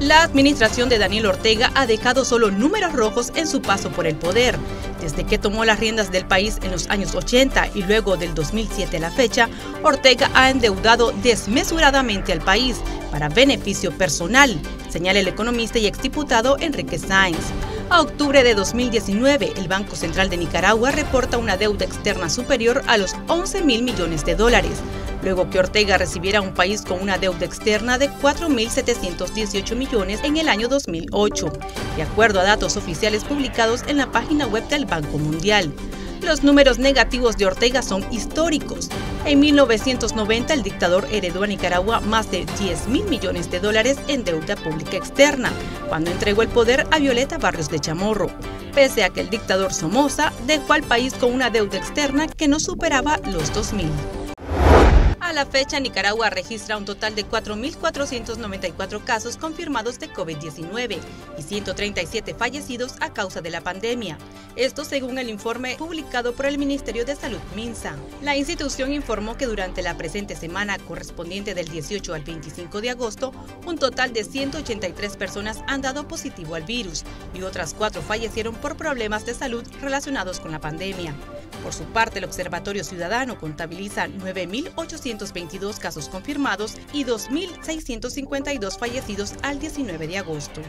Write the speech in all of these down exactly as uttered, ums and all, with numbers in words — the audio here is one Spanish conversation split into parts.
La administración de Daniel Ortega ha dejado solo números rojos en su paso por el poder. Desde que tomó las riendas del país en los años ochenta y luego del dos mil siete a la fecha, Ortega ha endeudado desmesuradamente al país para beneficio personal, señala el economista y exdiputado Enrique Sáenz. A octubre de dos mil diecinueve, el Banco Central de Nicaragua reporta una deuda externa superior a los once mil millones de dólares, luego que Ortega recibiera un país con una deuda externa de cuatro mil setecientos dieciocho millones en el año dos mil ocho, de acuerdo a datos oficiales publicados en la página web del Banco Mundial. Los números negativos de Ortega son históricos. En mil novecientos noventa, el dictador heredó a Nicaragua más de diez mil millones de dólares en deuda pública externa, cuando entregó el poder a Violeta Barrios de Chamorro, pese a que el dictador Somoza dejó al país con una deuda externa que no superaba los dos mil. A la fecha, Nicaragua registra un total de cuatro mil cuatrocientos noventa y cuatro casos confirmados de COVID diecinueve y ciento treinta y siete fallecidos a causa de la pandemia. Esto según el informe publicado por el Ministerio de Salud MINSA. La institución informó que durante la presente semana, correspondiente del dieciocho al veinticinco de agosto, un total de ciento ochenta y tres personas han dado positivo al virus y otras cuatro fallecieron por problemas de salud relacionados con la pandemia. Por su parte, el Observatorio Ciudadano contabiliza nueve mil ochocientos veintidós casos confirmados y dos mil seiscientos cincuenta y dos fallecidos al diecinueve de agosto.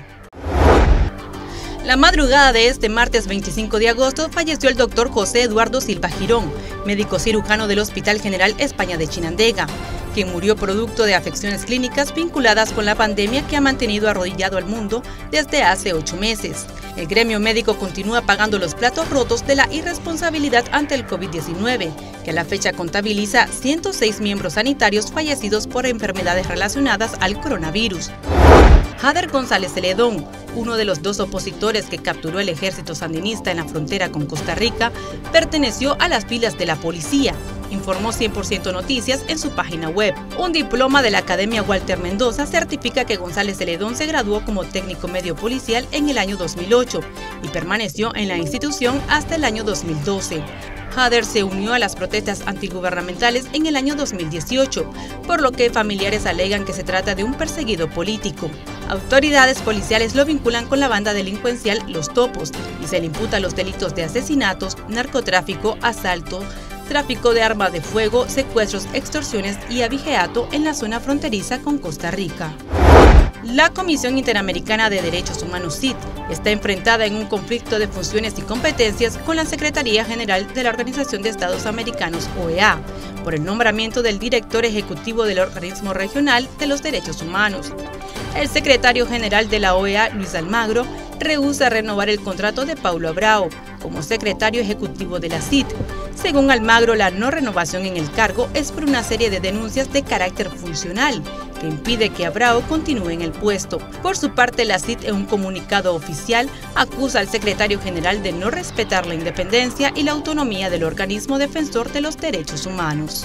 La madrugada de este martes veinticinco de agosto falleció el doctor José Eduardo Silva Girón, médico cirujano del Hospital General España de Chinandega, quien murió producto de afecciones clínicas vinculadas con la pandemia que ha mantenido arrodillado al mundo desde hace ocho meses. El gremio médico continúa pagando los platos rotos de la irresponsabilidad ante el COVID diecinueve, que a la fecha contabiliza ciento seis miembros sanitarios fallecidos por enfermedades relacionadas al coronavirus. Jader González Celedón, uno de los dos opositores que capturó el ejército sandinista en la frontera con Costa Rica, perteneció a las filas de la policía, informó cien por ciento Noticias en su página web. Un diploma de la Academia Walter Mendoza certifica que González Celedón se graduó como técnico medio policial en el año dos mil ocho y permaneció en la institución hasta el año dos mil doce. Jader se unió a las protestas antigubernamentales en el año dos mil dieciocho, por lo que familiares alegan que se trata de un perseguido político. Autoridades policiales lo vinculan con la banda delincuencial Los Topos y se le imputa los delitos de asesinatos, narcotráfico, asalto, tráfico de armas de fuego, secuestros, extorsiones y abigeato en la zona fronteriza con Costa Rica. La Comisión Interamericana de Derechos Humanos C I D está enfrentada en un conflicto de funciones y competencias con la Secretaría General de la Organización de Estados Americanos, O E A, por el nombramiento del director ejecutivo del organismo regional de los derechos humanos. El secretario general de la O E A, Luis Almagro, rehúsa renovar el contrato de Paulo Abrao como secretario ejecutivo de la C I D. Según Almagro, la no renovación en el cargo es por una serie de denuncias de carácter funcional que impide que Abrao continúe en el puesto. Por su parte, la C I D, en un comunicado oficial, acusa al secretario general de no respetar la independencia y la autonomía del organismo defensor de los derechos humanos.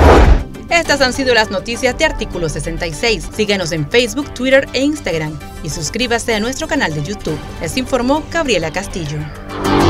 Estas han sido las noticias de Artículo sesenta y seis. Síguenos en Facebook, Twitter e Instagram y suscríbase a nuestro canal de YouTube. Les informó Gabriela Castillo.